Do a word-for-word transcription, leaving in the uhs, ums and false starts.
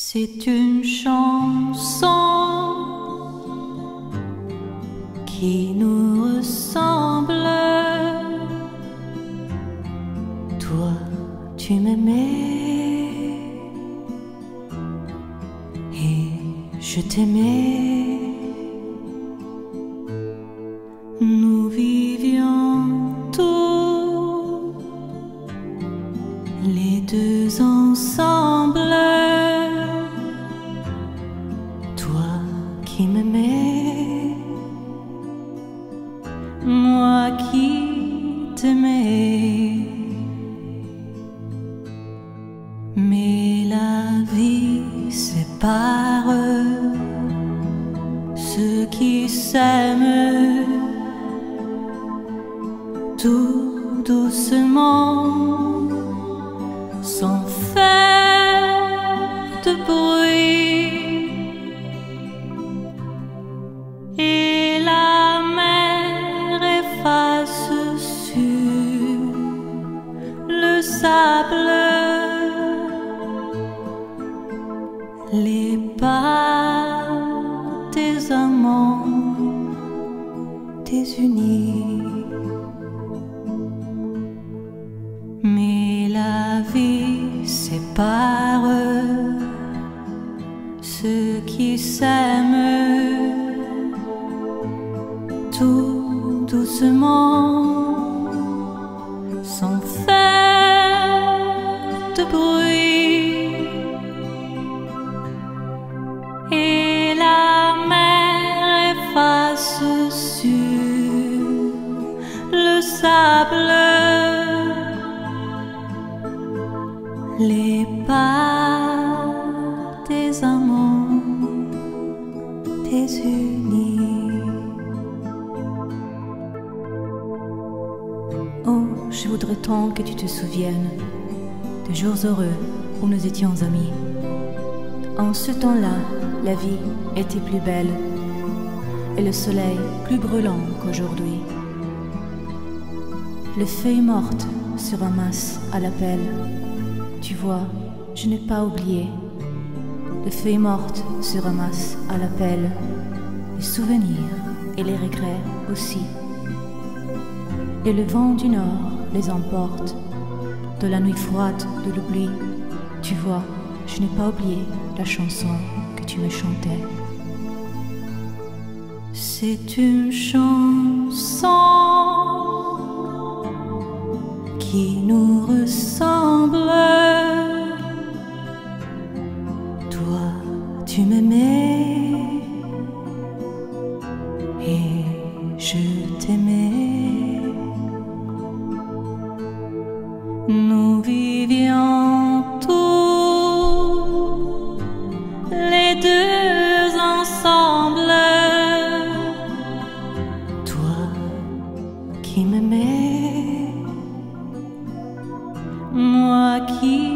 C'est une chanson qui nous ressemble. Toi, tu m'aimais et je t'aimais. Nous vivions tous les deux ensemble. Toi qui m'aimais, moi qui t'aimais. Mais la vie sépare ceux qui s'aiment tout doucement, sans faire de bruit. Et la mer efface sur le sable les pas des amants désunis. Mais la vie sépare ceux qui s'aiment tout doucement, sans faire de bruit. Et la mer efface sur le sable les pas des amants désunis. Oh, je voudrais tant que tu te souviennes des jours heureux où nous étions amis. En ce temps-là, la vie était plus belle et le soleil plus brûlant qu'aujourd'hui. Les feuilles mortes se ramassent à la pelle. Tu vois, je n'ai pas oublié. Les feuilles mortes se ramassent à la pelle. Les souvenirs et les regrets aussi. Et le vent du nord les emporte. De la nuit froide de l'oubli. Tu vois, je n'ai pas oublié la chanson que tu me chantais. C'est une chanson qui nous ressemble. Toi, tu m'aimais et je t'aimais. Nous vivions tous les deux ensemble. Toi qui m'aimais, moi qui